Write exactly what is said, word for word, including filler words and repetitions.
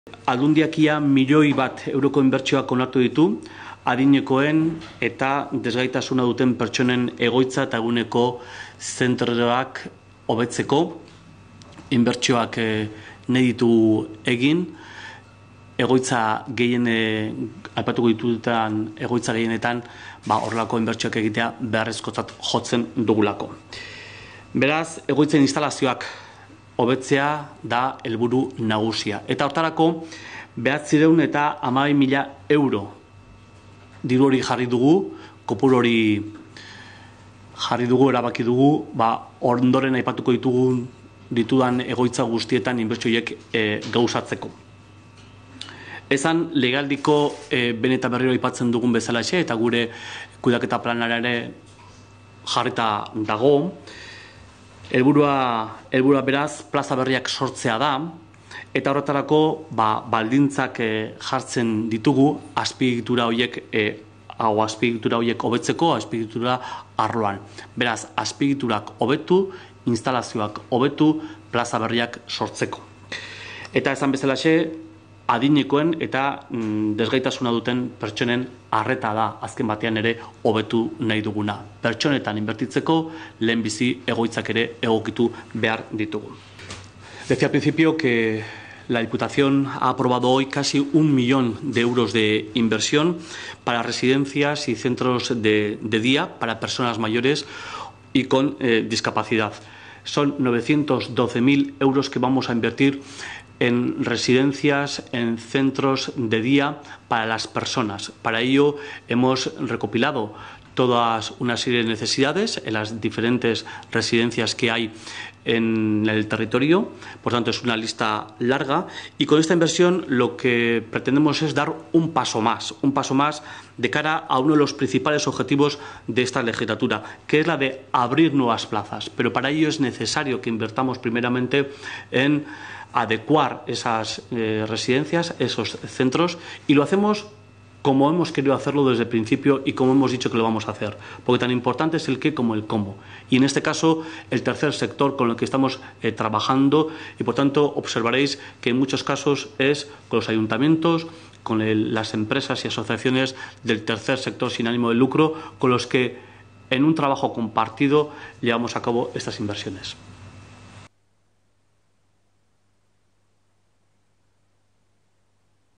Aldundiakia milioi bat euroko inbertsioak onartu ditu, adinekoen eta desgaitasuna duten pertsonen egoitza eta eguneko zentroak hobetzeko, inbertsioak eh, nahi ditu egin, egoitza gehien, aipatuko ditutan egoitza gehienetan, ba, horrelako inbertsioak egitea beharrezkotzat jotzen dugulako. Beraz, egoitzen instalazioak hobetzea da helburu nagusia. Eta hortarako, behatzireun eta hamabi mila euro diru hori jarri dugu, kopuru hori jarri dugu, erabaki dugu, ba, ondoren aipatuko ditugun ditudan egoitza guztietan inbertsioiek e, gauzatzeko. Ezan, legaldiko e, beneta berriro aipatzen dugun bezalaxe, eta gure kudeaketa planara ere jarrita dago. Helburua, helburua beraz, plaza berriak sortzea da, eta horretarako ba, baldintzak e, jartzen ditugu azpiegitura horiek e, hau azpiegitura horiek hobetzeko, azpiegitura arloan. Beraz, azpiegiturak hobetu, instalazioak hobetu, plaza berriak sortzeko. Eta esan bezalaxe, adinekoen eta mm, desgaitasuna duten pertsonen arreta da azken batean ere hobetu nahi duguna. Pertsonetan inbertitzeko lehenbizi egoitzak ere egokitu behar ditugu. Decía al principio que la Diputación ha aprobado hoy casi un millón de euros de inversión para residencias y centros de, de día para personas mayores y con eh, discapacidad. Son novecientos doce mil euros que vamos a invertir en residencias, en centros de día para las personas. Para ello hemos recopilado todas una serie de necesidades en las diferentes residencias que hay en el territorio, por tanto es una lista larga, y con esta inversión lo que pretendemos es dar un paso más, un paso más de cara a uno de los principales objetivos de esta legislatura, que es la de abrir nuevas plazas, pero para ello es necesario que invertamos primeramente en adecuar esas eh, residencias, esos centros, y lo hacemos como hemos querido hacerlo desde el principio y como hemos dicho que lo vamos a hacer, porque tan importante es el qué como el cómo. Y en este caso, el tercer sector con el que estamos eh, trabajando, y por tanto observaréis que en muchos casos es con los ayuntamientos, con el, las empresas y asociaciones del tercer sector sin ánimo de lucro, con los que en un trabajo compartido llevamos a cabo estas inversiones.